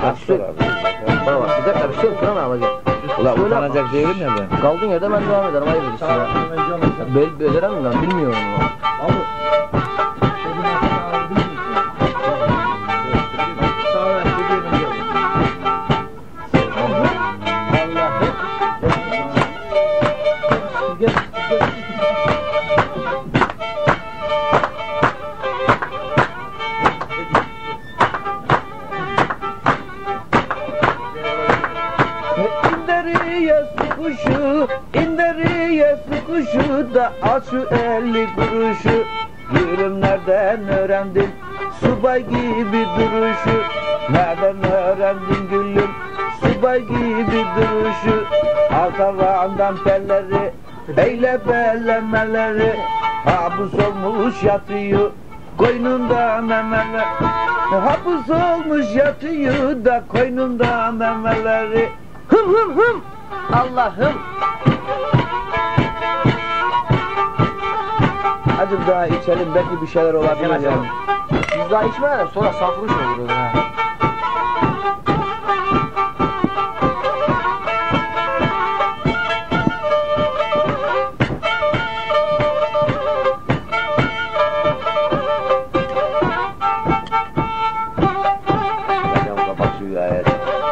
Açtı abi. Bana bak bir dakika bir şey yok lan abi. Ulan utanacak değilim ya ben. Kaldığın yerde ben devam ederim. Hayır işte ya. Becerem mi lan bilmiyorum ya. Abi. İnderiyesi kuşu da al şu 50 kuruşu. Yürüm nereden öğrendin subay gibi duruşu? Nereden öğrendin gülüm subay gibi duruşu? Al tavandan telleri eyle bellemeleri. Hapus olmuş yatıyor koynunda memeler. Hapus olmuş yatıyor da koynunda memeleri. Hım hım hım. Allah'ım. Azıcık daha içelim belki bir şeyler olabilir yani. Biz daha içmeyelim sonra safruş olur ha. Kapat suyu ayet.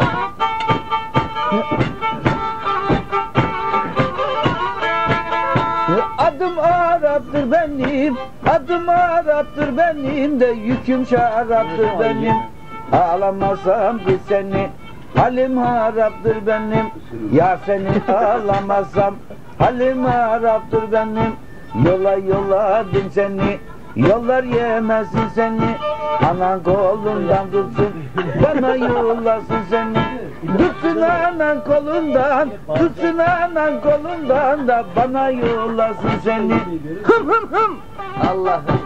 Adım Arap'tır benim, adım Arap'tır benim de yüküm şaraptır benim. Ağlamasam kız seni, halim haraptır benim. Ya seni ağlamasam, halim haraptır benim. Yolladım seni, yollar yemesin seni. Anan kolundan tutsun, bana yollasın seni. Tutsun anan kolundan, tutsun anan kolundan da bana yollasın seni. Hım hım hım. Allah'ım.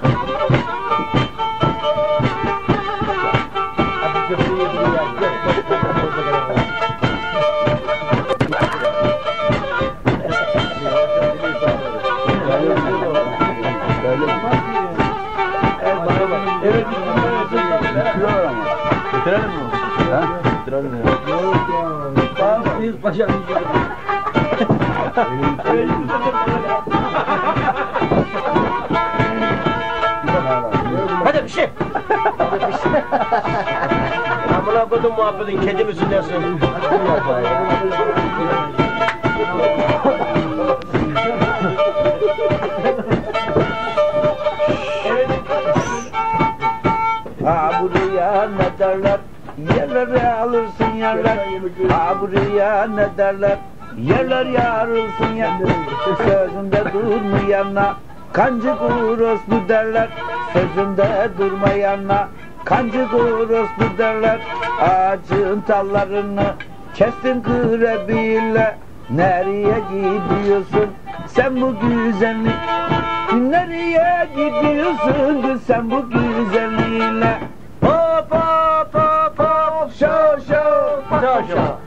Evet, götürelim mi? Ha? Götürelim mi? Biz başarmayacağız. Hadi bir şey. Hadi bir şey. Amına koydum muhabbetin kedi misin dersin? Ha buraya ne derler? Yerlere alırsın yerler. Ha buraya ne derler? Yerler yarılsın yerler. Sözünde durmayana kancık orospu derler. Sözünde durmayana kancık orospu derler. Ağacın tallarını kestim kırebille. Nereye gidiyorsun sen bu güzellik? Nereye gidiyorsun kız sen bu güzelliğinle? Hop hop hop hop şov şov şov şov.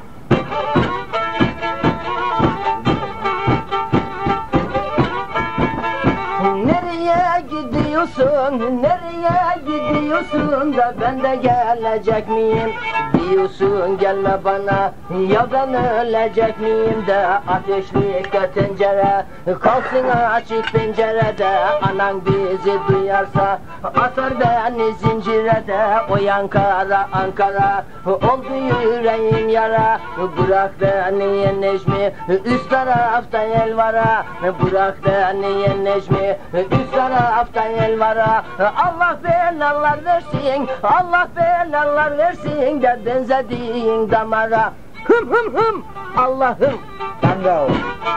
Nereye gidiyorsun, nereye gidiyorsun da ben de gelecek miyim? Diyorsun gelme bana, ya ben ölecek miyim de ateşlikte tencere, kalsın açık pencerede. Anan bizi duyarsa atar beni zincire de. O Ankara Ankara oldu yüreğim yara. Bırak beni Necmi üst tarafta el vara. Bırak beni Necmi üst tarafta el vara. Allah belalar versin, Allah belalar versin de benzediğin damara. Hım hım hım Allah'ım. Tango.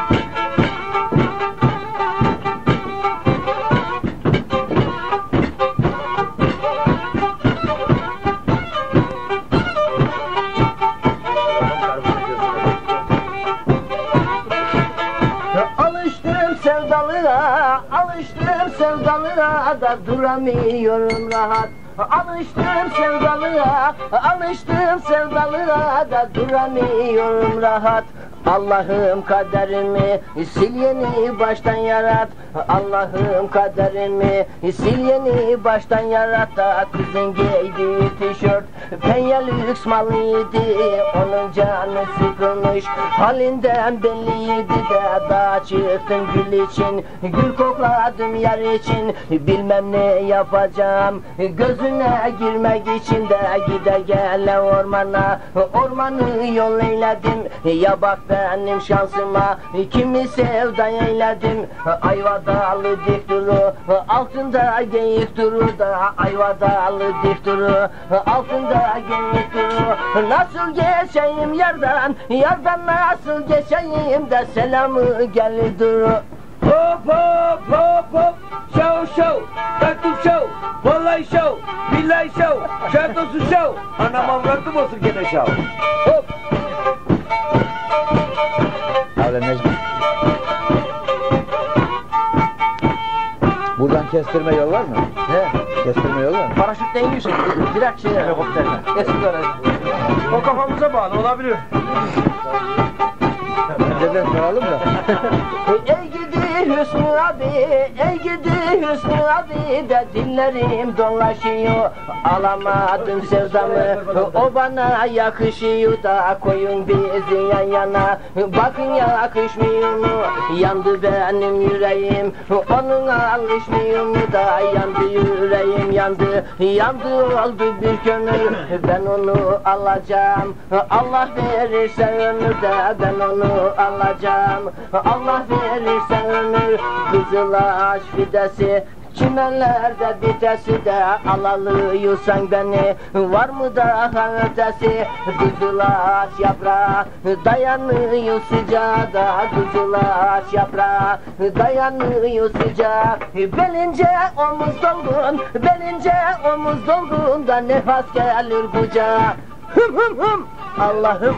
Alıştım sevdalığa da duramıyorum rahat. Alıştım sevdalığa, alıştım sevdalığa da duramıyorum rahat. Allah'ım kaderimi sil yeni baştan yarat. Allah'ım kaderimi sil yeni baştan yarat da kızın giydiği tişört penye lüks malıydı. Onun canı sıkılmış halinden belliydi de daha çıktım gül için, gül kokladım yer için. Bilmem ne yapacağım gözüne girmek için de gide gele ormana, ormanı yol eyledim. Ya bak benim şansıma kimi sevda eyledim. Ayva dalı dik duru altında geyik duru da ayva dalı dik duru altında geyik duru. Nasıl geçeyim yardan, yardan nasıl geçeyim de selamı gelir duru. Hop hop hop hop. Show show. Taktum show. Vallahi show. Billahi show. Şartosu show. Anam avrattım olsun gene show. Hop. Öyle Necmi. Buradan kestirme yol var mı? He. Kestirme yol var mı? Paraşütle iniyorsun direkt şeye. Helikopterle. Eski garaj. O kafamıza bağlı olabilir. Önceden soralım da. Ey gidi Hüsnü abi, ey gidi Hüsnü abi de dillerim dolaşıyor. Alamadım sevdamı, o bana yakışıyor da koyun bizi yan yana. Bakın yakışmıyor mu? Yandı benim yüreğim, onun alışmıyor mu da yandı yüreğim yandı. Yandı oldu bir gönül, ben onu alacağım. Allah verirse ömür de ben onu alacağım. Allah verirse ömür, kızıl ağaç fidesi çimenlerde bitesi de alalıyorsan beni, var mı daha ötesi? Kızıl ağaç yaprağı dayanıyor sıcağa da, kızıl ağaç yaprağı dayanıyor sıcağa. Belince omuz dolgun, belince omuz dolgun da nefes gelir kucağa. Hım hım hım Allah'ım.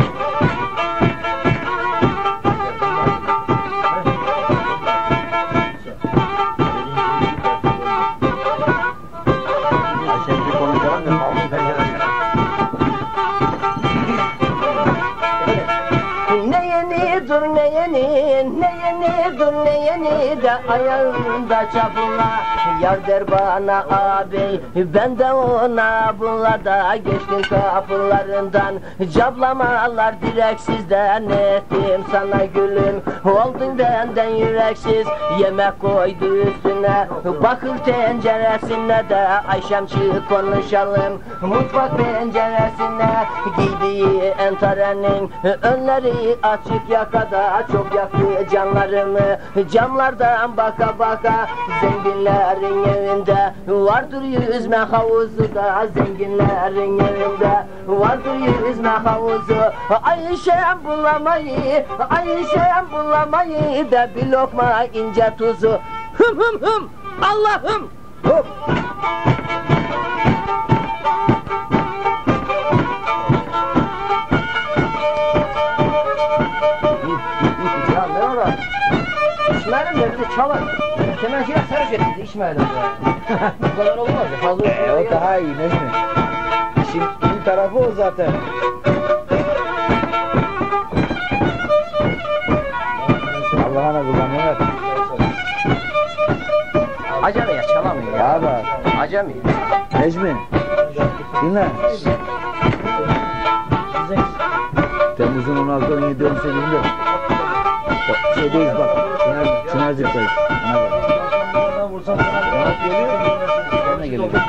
Ne yeni dur ne yeni de ayağında çapula. Yar der bana ağabey, ben de ona bunla da geçtim kapılarından. Cablamalar direksizden ettim sana gülüm, oldun benden yüreksiz. Yemek koydu üstüne bakır tenceresine de, Ayşem çık konuşalım mutfak penceresine. Giydiği entarenin önleri açık yakada, çok yaktı canlarımı camlardan baka baka. Zenginlerin evinde vardır yüzme havuzu da, zenginlerin evinde vardır yüzme havuzu. Ayşem bulamayı, Ayşem bulamayı da bir lokma ince tuzu. Hım hım hım Allah'ım. Hop. Ya ne var? İsmail'im de bizi çalar. Kemençeyle sarış etti İsmail'im de. Bu kadar olmaz ya. Fazla O daha iyi Necmi. İşin iyi tarafı o zaten. Allah'ına kullanıyorlar. Acemi ya çalamıyor ya. Ya bak. Acemi. Necmi. Dinle. Temmuz'un 16, 17, 18'inde şeydeyiz bak. Çınarcık'tayız. Ona bak. Yanak geliyor. Sen de geliyor.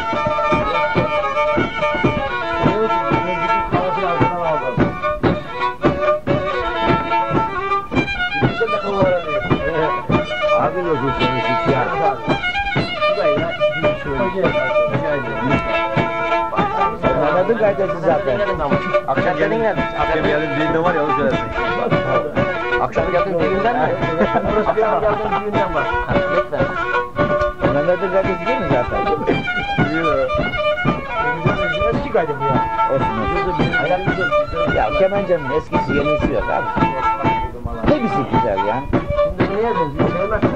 Abi olsun seni ya. Anladın kaydesi zaten. Akşam geldin mi? Akşam geldim düğünde var ya onu söylesin. Akşam geldin düğünden mi? Akşam geldin düğünden var. Lütfen. Anladın kaydesi değil mi zaten? Eski kaydı bu ya. Olsun. Ya kemencenin eskisi yenisi yok abi. Hepsi güzel ya. Şimdi niye benziyor? Sevmek